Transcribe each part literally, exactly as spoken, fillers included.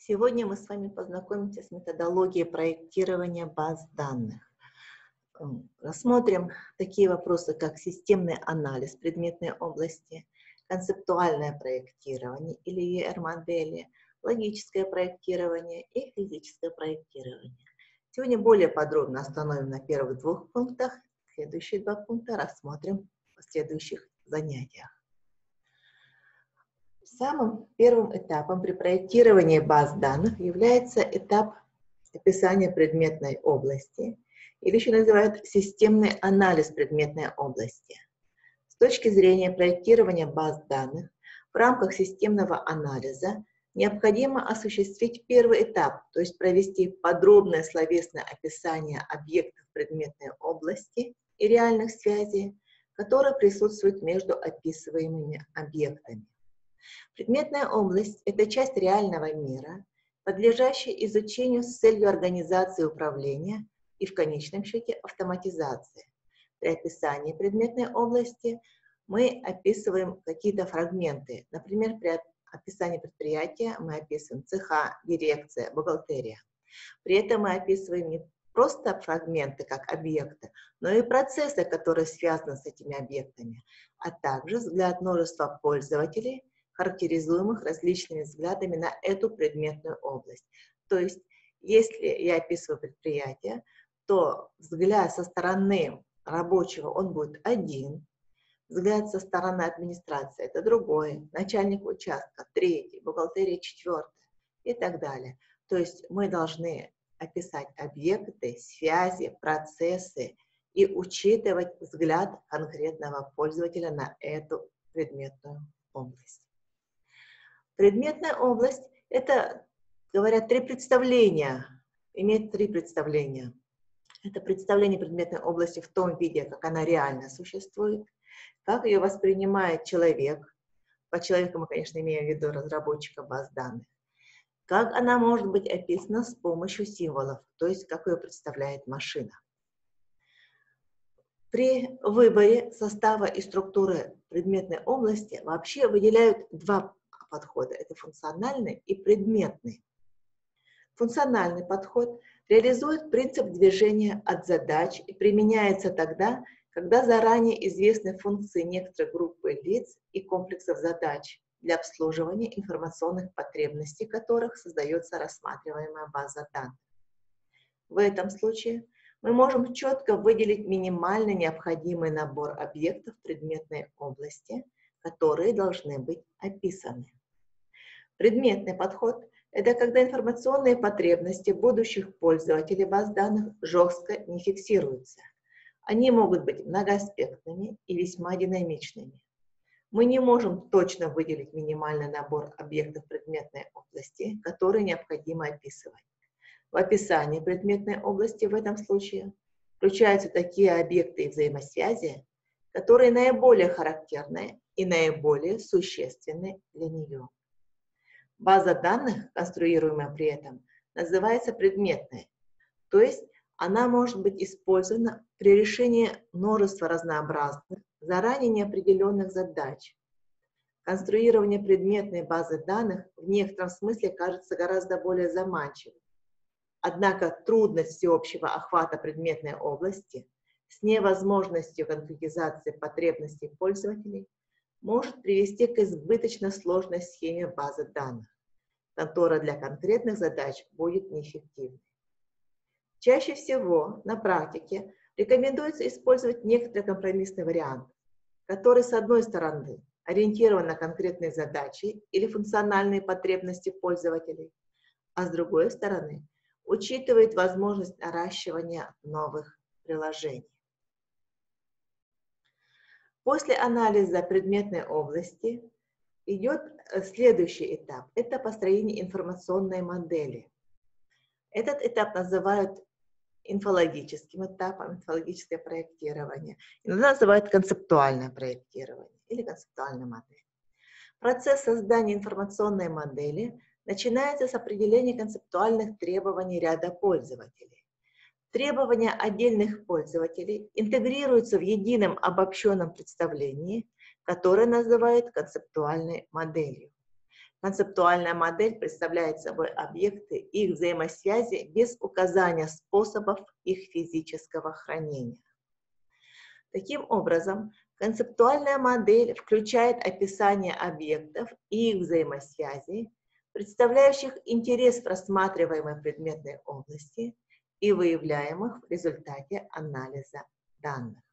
Сегодня мы с вами познакомимся с методологией проектирования баз данных. М, Рассмотрим такие вопросы, как системный анализ предметной области, концептуальное проектирование или и ар-модели, логическое проектирование и физическое проектирование. Сегодня более подробно остановим на первых двух пунктах. Следующие два пункта рассмотрим в следующих занятиях. Самым первым этапом при проектировании баз данных является этап описания предметной области, или еще называют системный анализ предметной области. С точки зрения проектирования баз данных в рамках системного анализа необходимо осуществить первый этап, то есть провести подробное словесное описание объектов предметной области и реальных связей, которые присутствуют между описываемыми объектами. Предметная область – это часть реального мира, подлежащая изучению с целью организации управления и, в конечном счете, автоматизации. При описании предметной области мы описываем какие-то фрагменты. Например, при описании предприятия мы описываем цеха, дирекция, бухгалтерия. При этом мы описываем не просто фрагменты как объекты, но и процессы, которые связаны с этими объектами, а также взгляд множества пользователей, характеризуемых различными взглядами на эту предметную область. То есть, если я описываю предприятие, то взгляд со стороны рабочего, он будет один, взгляд со стороны администрации – это другой, начальник участка – третий, бухгалтерия – четвертый и так далее. То есть, мы должны описать объекты, связи, процессы и учитывать взгляд конкретного пользователя на эту предметную область. Предметная область – это, говорят, три представления, имеет три представления. Это представление предметной области в том виде, как она реально существует, как ее воспринимает человек, по человеку мы, конечно, имеем в виду разработчика баз данных, как она может быть описана с помощью символов, то есть как ее представляет машина. При выборе состава и структуры предметной области вообще выделяют два подхода. Это функциональный и предметный. Функциональный подход реализует принцип движения от задач и применяется тогда, когда заранее известны функции некоторой группы лиц и комплексов задач, для обслуживания информационных потребностей которых создается рассматриваемая база данных. В этом случае мы можем четко выделить минимально необходимый набор объектов предметной области, которые должны быть описаны. Предметный подход – это когда информационные потребности будущих пользователей баз данных жестко не фиксируются. Они могут быть многоаспектными и весьма динамичными. Мы не можем точно выделить минимальный набор объектов предметной области, которые необходимо описывать. В описании предметной области в этом случае включаются такие объекты и взаимосвязи, которые наиболее характерны и наиболее существенны для нее. База данных, конструируемая при этом, называется предметной, то есть она может быть использована при решении множества разнообразных, заранее неопределенных задач. Конструирование предметной базы данных в некотором смысле кажется гораздо более заманчивым. Однако трудность всеобщего охвата предметной области с невозможностью конкретизации потребностей пользователей может привести к избыточно сложной схеме базы данных, которая для конкретных задач будет неэффективной. Чаще всего на практике рекомендуется использовать некоторый компромиссный вариант, который, с одной стороны, ориентирован на конкретные задачи или функциональные потребности пользователей, а с другой стороны, учитывает возможность наращивания новых приложений. После анализа предметной области идет следующий этап. Это построение информационной модели. Этот этап называют инфологическим этапом, инфологическое проектирование. Иногда называют концептуальное проектирование или концептуальная модель. Процесс создания информационной модели начинается с определения концептуальных требований ряда пользователей. Требования отдельных пользователей интегрируются в едином обобщенном представлении, которое называют концептуальной моделью. Концептуальная модель представляет собой объекты и их взаимосвязи без указания способов их физического хранения. Таким образом, концептуальная модель включает описание объектов и их взаимосвязей, представляющих интерес в рассматриваемой предметной области и выявляемых в результате анализа данных.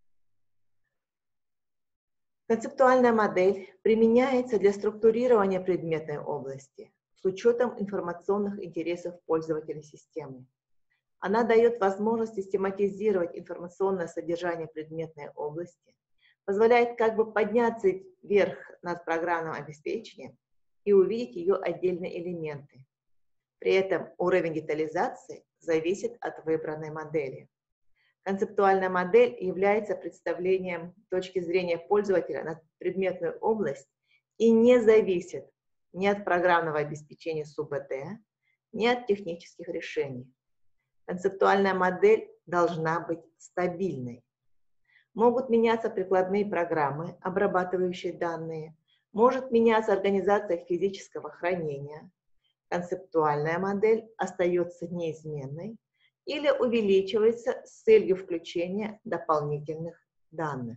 Концептуальная модель применяется для структурирования предметной области с учетом информационных интересов пользователя системы. Она дает возможность систематизировать информационное содержание предметной области, позволяет как бы подняться вверх над программным обеспечением и увидеть ее отдельные элементы. При этом уровень детализации зависит от выбранной модели. Концептуальная модель является представлением точки зрения пользователя на предметную область и не зависит ни от программного обеспечения СУБТ, ни от технических решений. Концептуальная модель должна быть стабильной. Могут меняться прикладные программы, обрабатывающие данные, может меняться организация физического хранения. Концептуальная модель остается неизменной или увеличивается с целью включения дополнительных данных.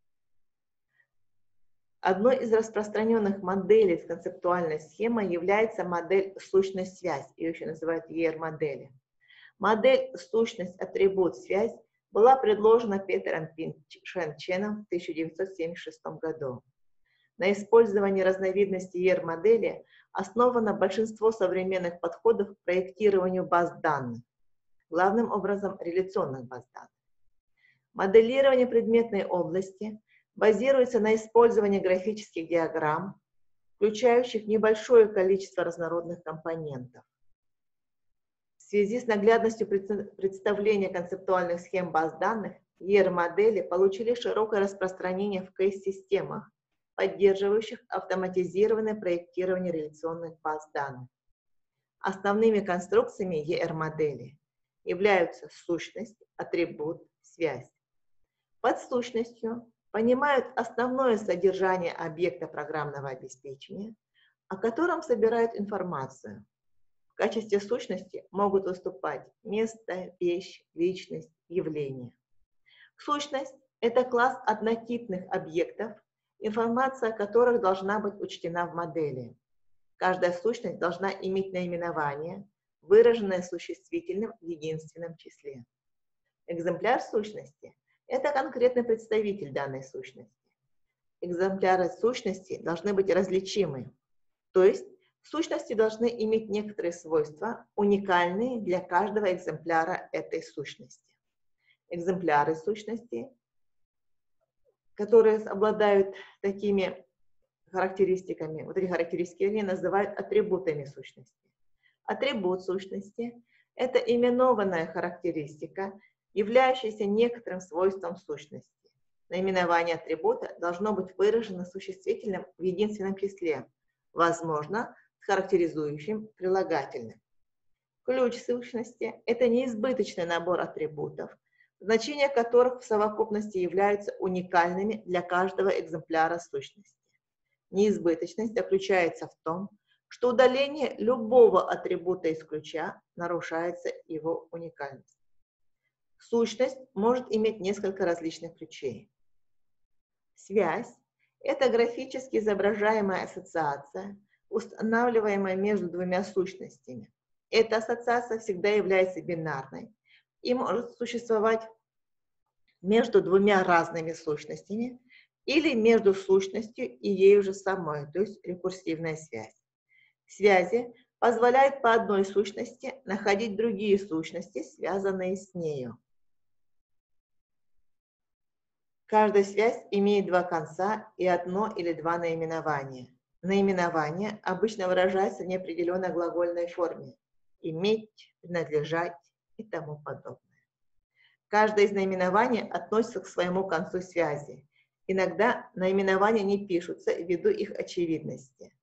Одной из распространенных моделей с концептуальной схемой является модель сущность-связь, ее еще называют и эр-модели. Модель сущность-атрибут-связь была предложена Петером Шен-Ченом в тысяча девятьсот семьдесят шестом году. На использовании разновидности и эр-модели основано большинство современных подходов к проектированию баз данных, главным образом реляционных баз данных. Моделирование предметной области базируется на использовании графических диаграмм, включающих небольшое количество разнородных компонентов. В связи с наглядностью представления концептуальных схем баз данных, и эр-модели получили широкое распространение в кейс-системах, поддерживающих автоматизированное проектирование реляционных баз данных. Основными конструкциями и эр-модели являются сущность, атрибут, связь. Под сущностью понимают основное содержание объекта программного обеспечения, о котором собирают информацию. В качестве сущности могут выступать место, вещь, личность, явление. Сущность – это класс однотипных объектов, информация о которых должна быть учтена в модели. Каждая сущность должна иметь наименование, выраженное существительным в единственном числе. Экземпляр сущности – это конкретный представитель данной сущности. Экземпляры сущности должны быть различимы, то есть сущности должны иметь некоторые свойства, уникальные для каждого экземпляра этой сущности. Экземпляры сущности, которые обладают такими характеристиками, вот эти характеристики они называют атрибутами сущности. Атрибут сущности – это именованная характеристика, являющаяся некоторым свойством сущности. Наименование атрибута должно быть выражено существительным в единственном числе, возможно, с характеризующим прилагательным. Ключ сущности – это неизбыточный набор атрибутов, значения которых в совокупности являются уникальными для каждого экземпляра сущности. Неизбыточность заключается в том, что удаление любого атрибута из ключа нарушается его уникальность. Сущность может иметь несколько различных ключей. Связь – это графически изображаемая ассоциация, устанавливаемая между двумя сущностями. Эта ассоциация всегда является бинарной и может существовать между двумя разными сущностями или между сущностью и ею же самой, то есть рекурсивная связь. Связи позволяют по одной сущности находить другие сущности, связанные с нею. Каждая связь имеет два конца и одно или два наименования. Наименование обычно выражается в неопределенной глагольной форме – иметь, принадлежать и тому подобное. Каждое из наименований относится к своему концу связи. Иногда наименования не пишутся ввиду их очевидности.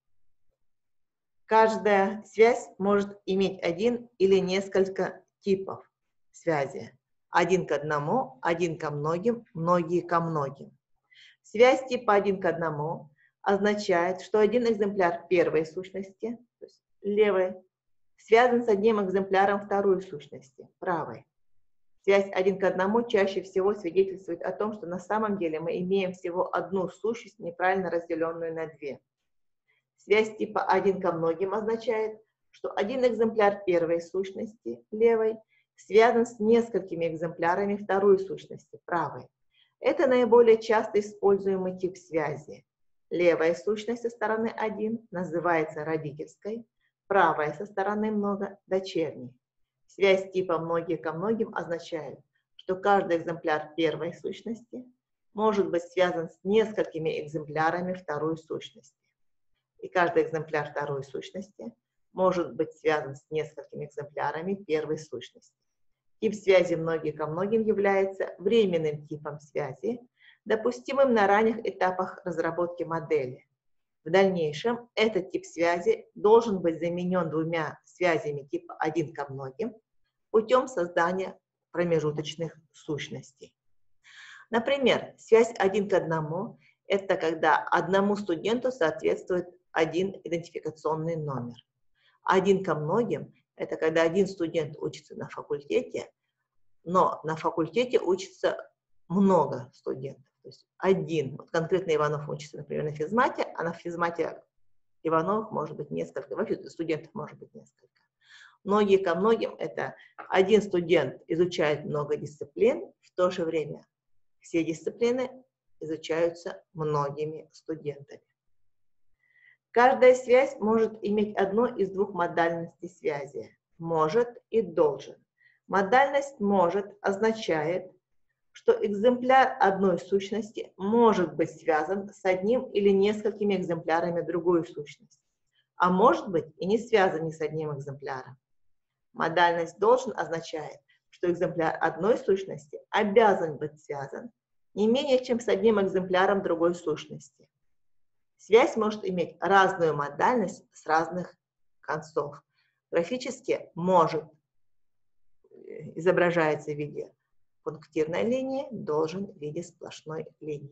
Каждая связь может иметь один или несколько типов связи. Один к одному, один ко многим, многие ко многим. Связь типа один к одному означает, что один экземпляр первой сущности, то есть левой, связан с одним экземпляром второй сущности, правой. Связь один к одному чаще всего свидетельствует о том, что на самом деле мы имеем всего одну сущность, неправильно разделенную на две. Связь типа один ко многим означает, что один экземпляр первой сущности, левой, связан с несколькими экземплярами второй сущности, правой. Это наиболее часто используемый тип связи. Левая сущность со стороны один называется родительской, правая со стороны много – дочерней. Связь типа многие ко многим означает, что каждый экземпляр первой сущности может быть связан с несколькими экземплярами второй сущности. И каждый экземпляр второй сущности может быть связан с несколькими экземплярами первой сущности. Тип связи многие ко многим является временным типом связи, допустимым на ранних этапах разработки модели. В дальнейшем этот тип связи должен быть заменен двумя связями типа один ко многим путем создания промежуточных сущностей. Например, связь один к одному – это когда одному студенту соответствует один идентификационный номер. Один ко многим – это когда один студент учится на факультете, но на факультете учится много студентов. То есть один, вот конкретно Иванов учится, например, на физмате, а на физмате Ивановых может быть несколько, вообще студентов может быть несколько. Многие ко многим – это один студент изучает много дисциплин, в то же время все дисциплины изучаются многими студентами. Каждая связь может иметь одну из двух модальностей связи – может и должен. Модальность «может» означает, что экземпляр одной сущности может быть связан с одним или несколькими экземплярами другой сущности, а может быть и не связан ни с одним экземпляром. Модальность «должен» означает, что экземпляр одной сущности обязан быть связан не менее чем с одним экземпляром другой сущности. Связь может иметь разную модальность с разных концов. Графически «может» изображается в виде пунктирной линии, должен в виде сплошной линии.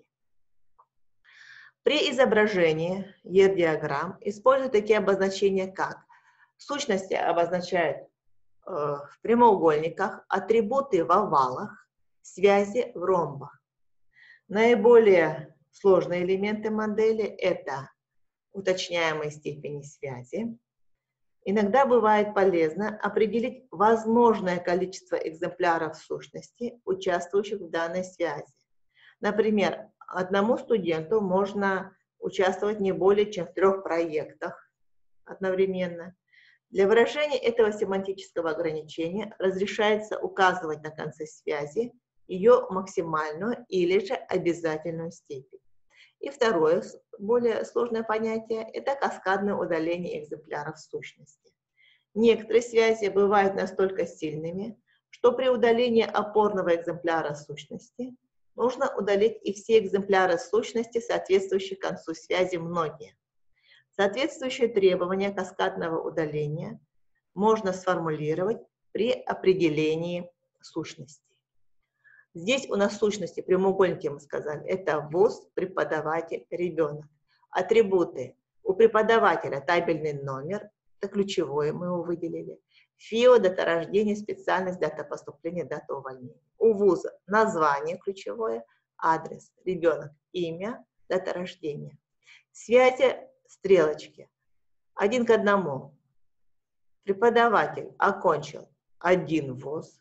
При изображении и эр-диаграмм используют такие обозначения, как сущности обозначают э, в прямоугольниках, атрибуты в овалах, связи в ромбах. Наиболее сложные элементы модели – это уточняемые степени связи. Иногда бывает полезно определить возможное количество экземпляров сущности, участвующих в данной связи. Например, одному студенту можно участвовать не более чем в трех проектах одновременно. Для выражения этого семантического ограничения разрешается указывать на конце связи ее максимальную или же обязательную степень. И второе, более сложное понятие – это каскадное удаление экземпляров сущности. Некоторые связи бывают настолько сильными, что при удалении опорного экземпляра сущности нужно удалить и все экземпляры сущности, соответствующие концу связи многие. Соответствующие требования каскадного удаления можно сформулировать при определении сущностей. Здесь у нас сущности, прямоугольники мы сказали, это вуз, преподаватель, ребенок. Атрибуты. У преподавателя табельный номер, это ключевое, мы его выделили. ФИО, дата рождения, специальность, дата поступления, дата увольнения. У вуза название ключевое, адрес, ребенок, имя, дата рождения. Связи, стрелочки. Один к одному. Преподаватель окончил один вуз.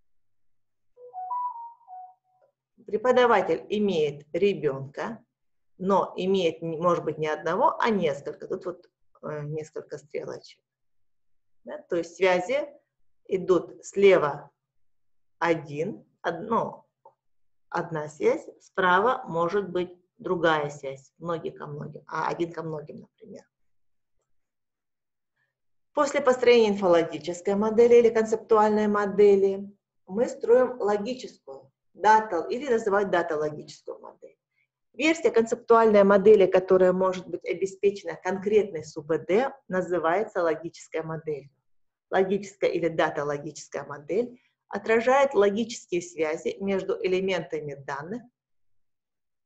Преподаватель имеет ребенка, но имеет, может быть, не одного, а несколько. Тут вот э, несколько стрелочек. Да? То есть связи идут слева один, одно, одна связь, справа может быть другая связь, многие ко многим, а один ко многим, например. После построения инфологической модели или концептуальной модели мы строим логическую дата, или называют даталогическую модель. Версия концептуальной модели, которая может быть обеспечена конкретной СУБД, называется логической моделью. Логическая или даталогическая модель отражает логические связи между элементами данных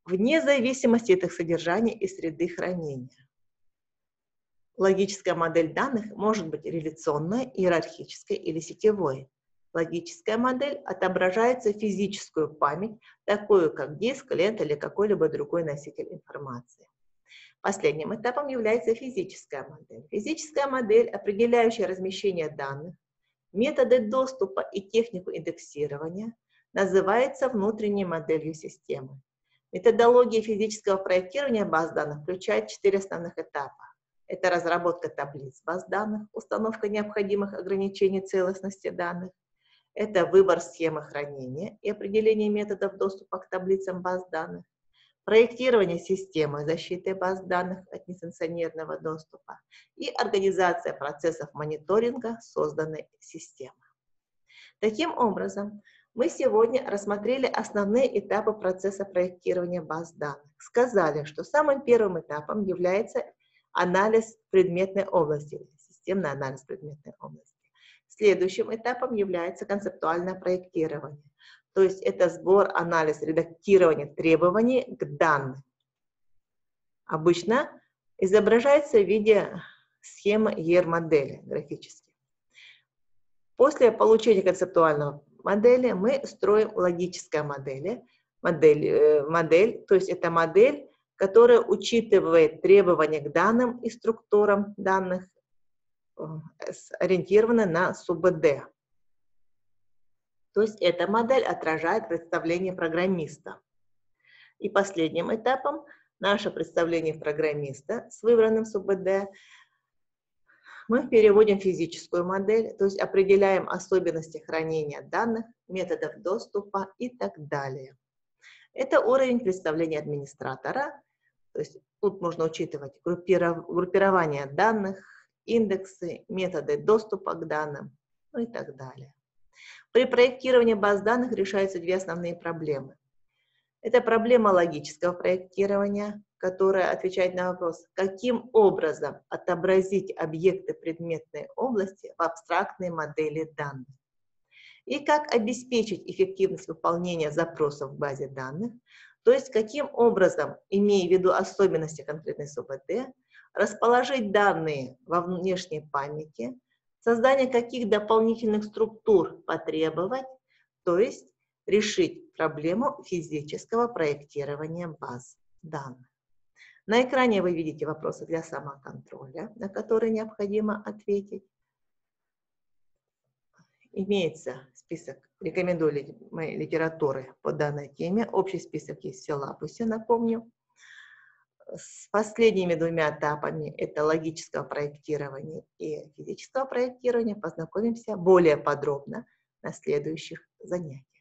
вне зависимости от их содержания и среды хранения. Логическая модель данных может быть реляционной, иерархической или сетевой. Логическая модель отображается в физическую память, такую как диск, лента или какой-либо другой носитель информации. Последним этапом является физическая модель. Физическая модель, определяющая размещение данных, методы доступа и технику индексирования, называется внутренней моделью системы. Методология физического проектирования баз данных включает четыре основных этапа. Это разработка таблиц баз данных, установка необходимых ограничений целостности данных, это выбор схемы хранения и определение методов доступа к таблицам баз данных, проектирование системы защиты баз данных от несанкционированного доступа и организация процессов мониторинга созданной системы. Таким образом, мы сегодня рассмотрели основные этапы процесса проектирования баз данных. Сказали, что самым первым этапом является анализ предметной области, системный анализ предметной области. Следующим этапом является концептуальное проектирование, то есть это сбор, анализ, редактирование требований к данным. Обычно изображается в виде схемы и ар-модели графически. После получения концептуального модели мы строим логическая модель, модель, модель, то есть это модель, которая учитывает требования к данным и структурам данных, ориентирована на СУБД. То есть эта модель отражает представление программиста. И последним этапом наше представление программиста с выбранным СУБД мы переводим в физическую модель, то есть определяем особенности хранения данных, методов доступа и так далее. Это уровень представления администратора, то есть тут можно учитывать группирование данных, индексы, методы доступа к данным, ну и так далее. При проектировании баз данных решаются две основные проблемы. Это проблема логического проектирования, которая отвечает на вопрос, каким образом отобразить объекты предметной области в абстрактной модели данных. И как обеспечить эффективность выполнения запросов в базе данных, то есть каким образом, имея в виду особенности конкретной СУБД, расположить данные во внешней памяти, создание каких дополнительных структур потребовать, то есть решить проблему физического проектирования баз данных. На экране вы видите вопросы для самоконтроля, на которые необходимо ответить. Имеется список рекомендуемой литературы по данной теме. Общий список есть в силабусе, напомню. С последними двумя этапами, это логического проектирования и физического проектирования, познакомимся более подробно на следующих занятиях.